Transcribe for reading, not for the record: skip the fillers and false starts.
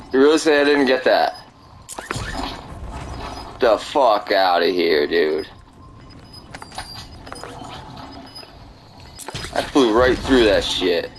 You really say I didn't get that? The fuck out of here, dude. I flew right through that shit.